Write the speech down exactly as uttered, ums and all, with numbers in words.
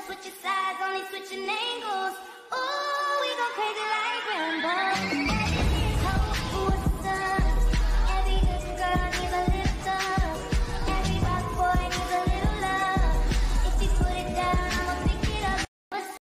switching sides, only switching angles. Ooh, we go crazy like Rambo.